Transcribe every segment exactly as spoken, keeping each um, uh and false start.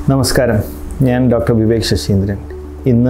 നമസ്കാരം, ഞാൻ ഡോക്ടർ വിവേക് സസീന്ദ്രൻ. ഇന്ന്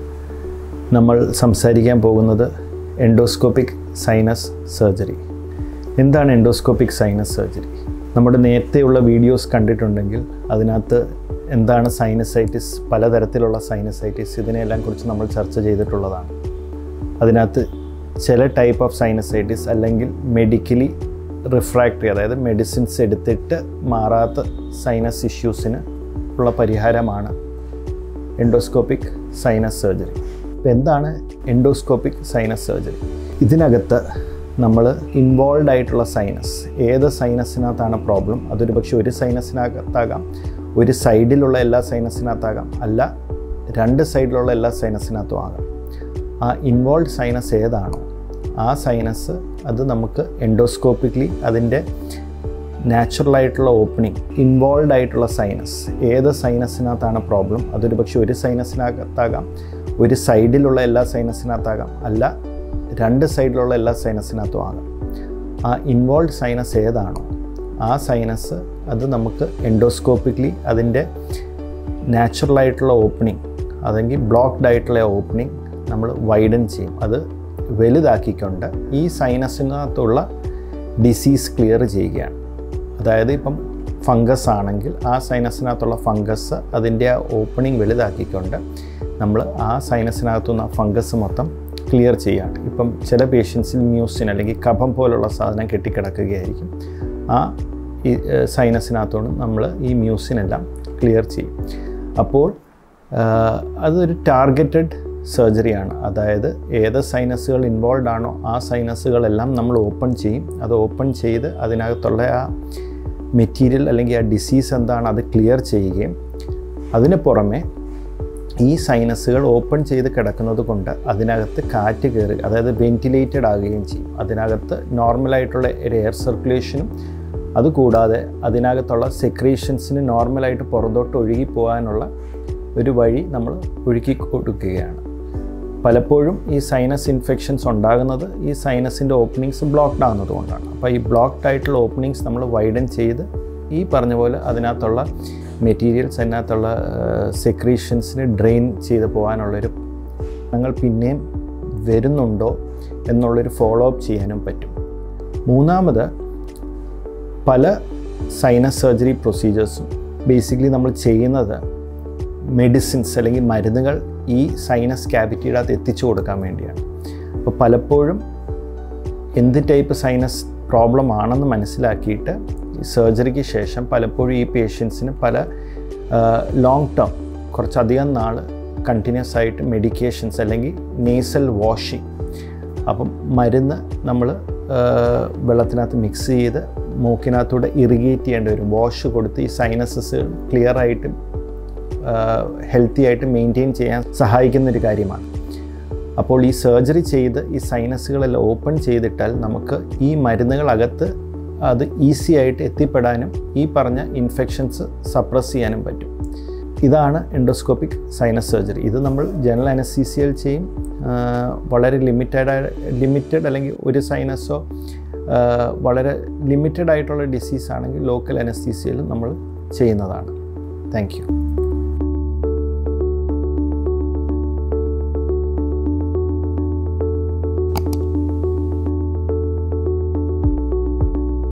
നമ്മൾ സംസാരിക്കാൻ പോകുന്നത് എൻഡോസ്കോപ്പിക് സൈനസ് സർജറി. എന്താണ് എൻഡോസ്കോപ്പിക് സൈനസ് സർജറി? നമ്മുടെ നേരത്തെയുള്ള വീഡിയോസ് കണ്ടിട്ടുണ്ടെങ്കിൽ അതിനകത്ത് എന്താണ് സൈനസൈറ്റിസ്, പലതരത്തിലുള്ള സൈനസൈറ്റിസ്, ഇതിനെല്ലാം കുറിച്ച് നമ്മൾ ചർച്ച ചെയ്തിട്ടുള്ളതാണ്. അതിനകത്ത് ചില ടൈപ്പ് ഓഫ് സൈനസൈറ്റിസ് അല്ലെങ്കിൽ മെഡിക്കലി റിഫ്രാക്ടറി, അതായത് മെഡിസിൻസ് എടുത്തിട്ട് മാറാത്ത സൈനസ് ഇഷ്യൂസിന് ഉള്ള പരിഹാരമാണ് എൻഡോസ്കോപ്പിക് സൈനസ് സർജറി. ഇപ്പോൾ എന്താണ് എൻഡോസ്കോപ്പിക് സൈനസ് സർജറി? ഇതിനകത്ത് നമ്മൾ ഇൻവോൾവ് ആയിട്ടുള്ള സൈനസ്, ഏത് സൈനസിനകത്താണ് പ്രോബ്ലം, അതൊരു പക്ഷേ ഒരു സൈനസിനകത്താകാം, ഒരു സൈഡിലുള്ള എല്ലാ സൈനസിനകത്താകാം, അല്ല രണ്ട് സൈഡിലുള്ള എല്ലാ സൈനസിനകത്തും ആകാം. ആ ഇൻവോൾവ് സൈനസ് ഏതാണോ ആ സൈനസ് അത് നമുക്ക് എൻഡോസ്കോപ്പിക്കലി അതിൻ്റെ നാച്ചുറലായിട്ടുള്ള ഓപ്പണിംഗ്, ഇൻവോൾവ് ആയിട്ടുള്ള സൈനസ്, ഏത് സൈനസിനകത്താണ് പ്രോബ്ലം, അതൊരു പക്ഷേ ഒരു സൈനസിനകത്താകാം, ഒരു സൈഡിലുള്ള എല്ലാ സൈനസിനകത്താകാം, അല്ല രണ്ട് സൈഡിലുള്ള എല്ലാ സൈനസിനകത്തും ആകാം. ആ ഇൻവോൾവ് സൈനസ് ഏതാണോ ആ സൈനസ് അത് നമുക്ക് എൻഡോസ്കോപ്പിക്കലി അതിൻ്റെ നാച്ചുറലായിട്ടുള്ള ഓപ്പണിംഗ്, അതെങ്കിൽ ബ്ലോക്ക്ഡ് ആയിട്ടുള്ള ഓപ്പണിംഗ് നമ്മൾ വൈഡൻ ചെയ്യും. അത് വലുതാക്കിക്കൊണ്ട് ഈ സൈനസിനകത്തുള്ള ഡിസീസ് ക്ലിയർ ചെയ്യുകയാണ്. അതായത് ഇപ്പം ഫംഗസ് ആണെങ്കിൽ ആ സൈനസിനകത്തുള്ള ഫംഗസ് അതിൻ്റെ ആ ഓപ്പണിംഗ് വലുതാക്കിക്കൊണ്ട് നമ്മൾ ആ സൈനസിനകത്തുനിന്ന് ആ ഫംഗസ് മൊത്തം ക്ലിയർ ചെയ്യുകയാണ്. ഇപ്പം ചില പേഷ്യൻസിൽ മ്യൂസിൻ അല്ലെങ്കിൽ കഫം പോലുള്ള സാധനം കെട്ടിക്കിടക്കുകയായിരിക്കും. ആ ഈ സൈനസിനകത്തോട് നമ്മൾ ഈ മ്യൂസിനെല്ലാം ക്ലിയർ ചെയ്യും. അപ്പോൾ അതൊരു ടാർഗറ്റഡ് സർജറിയാണ്. അതായത് ഏത് സൈനസുകൾ ഇൻവോൾവ് ആണോ ആ സൈനസുകളെല്ലാം നമ്മൾ ഓപ്പൺ ചെയ്യും. അത് ഓപ്പൺ ചെയ്ത് അതിനകത്തുള്ള ആ മെറ്റീരിയൽ അല്ലെങ്കിൽ ആ ഡിസീസ് എന്താണ് അത് ക്ലിയർ ചെയ്യുകയും അതിന് പുറമെ ഈ സൈനസുകൾ ഓപ്പൺ ചെയ്ത് കിടക്കുന്നത് കൊണ്ട് അതിനകത്ത് കാറ്റ് കയറി, അതായത് വെന്റിലേറ്റഡ് ആകുകയും ചെയ്യും. അതിനകത്ത് നോർമലായിട്ടുള്ള ഒരു എയർ സർക്കുലേഷനും അതുകൂടാതെ അതിനകത്തുള്ള സെക്രീഷൻസിന് നോർമലായിട്ട് പുറത്തോട്ട് ഒഴുകി പോകാനുള്ള ഒരു വഴി നമ്മൾ ഒഴുക്കി കൊടുക്കുകയാണ്. പലപ്പോഴും ഈ സൈനസ് ഇൻഫെക്ഷൻസ് ഉണ്ടാകുന്നത് ഈ സൈനസിൻ്റെ ഓപ്പണിങ്സ് ബ്ലോക്ക്ഡ് ആകുന്നത് കൊണ്ടാണ്. അപ്പോൾ ഈ ബ്ലോക്ക്ഡ് ആയിട്ടുള്ള ഓപ്പണിങ്സ് നമ്മൾ വൈഡൻ ചെയ്ത് ഈ പറഞ്ഞ പോലെ അതിനകത്തുള്ള മെറ്റീരിയൽസ്, അതിനകത്തുള്ള സെക്രീഷൻസിന് ഡ്രെയിൻ ചെയ്ത് പോകാനുള്ളൊരു ഞങ്ങൾ പിന്നെയും വരുന്നുണ്ടോ എന്നുള്ളൊരു ഫോളോ അപ്പ് ചെയ്യാനും പറ്റും. മൂന്നാമത്, പല സൈനസ് സർജറി പ്രൊസീജിയേഴ്സും ബേസിക്കലി നമ്മൾ ചെയ്യുന്നത് മെഡിസിൻസ് അല്ലെങ്കിൽ മരുന്നുകൾ ഈ സൈനസ് ക്യാവിറ്റിയുടെ അകത്ത് എത്തിച്ചു കൊടുക്കാൻ വേണ്ടിയാണ്. അപ്പോൾ പലപ്പോഴും എന്ത് ടൈപ്പ് സൈനസ് പ്രോബ്ലം ആണെന്ന് മനസ്സിലാക്കിയിട്ട് സർജറിക്ക് ശേഷം പലപ്പോഴും ഈ പേഷ്യൻസിന് പല ലോങ് ടേം, കുറച്ചധികം നാൾ കണ്ടിന്യൂസ് ആയിട്ട് മെഡിക്കേഷൻസ് അല്ലെങ്കിൽ നേസൽ വാഷിങ്, അപ്പം മരുന്ന് നമ്മൾ വെള്ളത്തിനകത്ത് മിക്സ് ചെയ്ത് മൂക്കിനകത്തൂടെ ഇറിഗേറ്റ് ചെയ്യേണ്ടി വരും. വാഷ് കൊടുത്ത് ഈ സൈനസസ് ക്ലിയർ ആയിട്ട് ഹെൽത്തി ആയിട്ട് മെയിൻറ്റെയിൻ ചെയ്യാൻ സഹായിക്കുന്നൊരു കാര്യമാണ്. അപ്പോൾ ഈ സർജറി ചെയ്ത് ഈ സൈനസുകളെല്ലാം ഓപ്പൺ ചെയ്തിട്ടാൽ നമുക്ക് ഈ മരുന്നുകളകത്ത് അത് ഈസി ആയിട്ട് എത്തിപ്പെടാനും ഈ പറഞ്ഞ ഇൻഫെക്ഷൻസ് സപ്രസ് ചെയ്യാനും പറ്റും. ഇതാണ് എൻഡോസ്കോപ്പിക് സൈനസ് സർജറി. ഇത് നമ്മൾ ജനറൽ അനസ്തീസിയയിൽ ചെയ്യും. വളരെ ലിമിറ്റഡ് ലിമിറ്റഡ് അല്ലെങ്കിൽ ഒരു സൈനസോ വളരെ ലിമിറ്റഡ് ആയിട്ടുള്ള ഡിസീസ് ആണെങ്കിൽ ലോക്കൽ അനസ്തീസിയയിൽ നമ്മൾ ചെയ്യുന്നതാണ്. Thank U.